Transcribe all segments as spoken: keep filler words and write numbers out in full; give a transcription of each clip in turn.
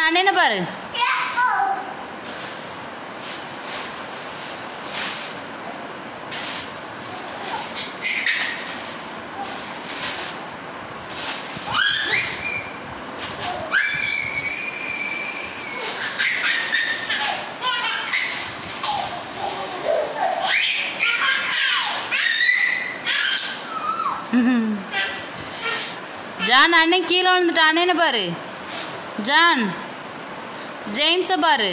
அண்ணனை பாரு. ஜான் அண்ணன் கீழே விழுந்துட்டு அண்ணனை பாரு. ஜான் ஜேம்ஸை பாரு.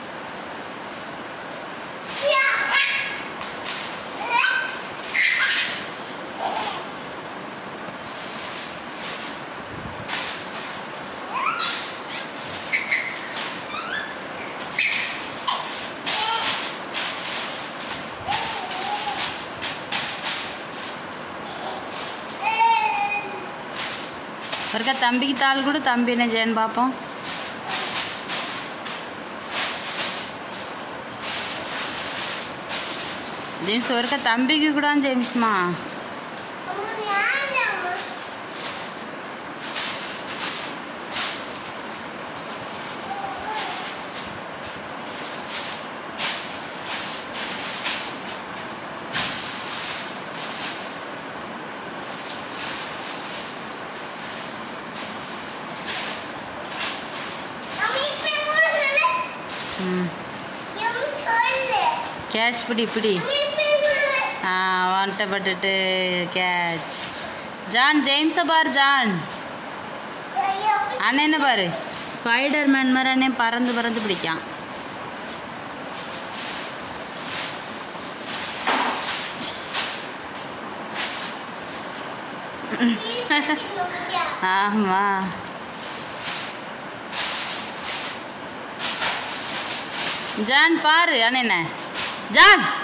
ஒருக்கா தம்பிக்கு தாள் கூட. தம்பி என்ன செய்யன்னு பார்ப்போம். ஜேம்ஸ் ஒருக்கா தம்பிக்கு கூட. ஜேம்ஸ்மா கேட்ச் பிடி பிடி. ஆ வந்துட்டப்பட்டுட்டு கேட்ச். ஜான் ஜேம்ஸை பாரு. ஜான் அண்ணன் என்ன பாரு. ஸ்பைடர் மேன் மாதிரி அண்ணன் பறந்து பறந்து பிடிக்கான். ஆமா ஜான் பாரு அண்ணன். ஜான்